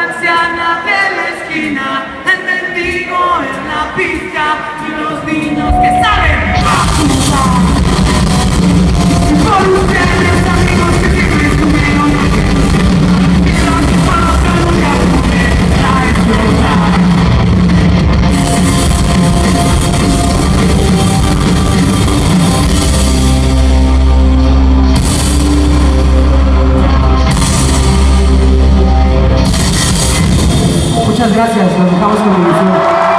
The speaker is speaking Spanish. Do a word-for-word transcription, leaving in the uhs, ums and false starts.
anciana de la esquina, el mendigo en la pista y los niños que saben jugar. Por ustedes, amigos que siempre estuvieron aquí, y los que conozcan nunca pude a explotar. Muchas gracias, nos dejamos con la ilusión.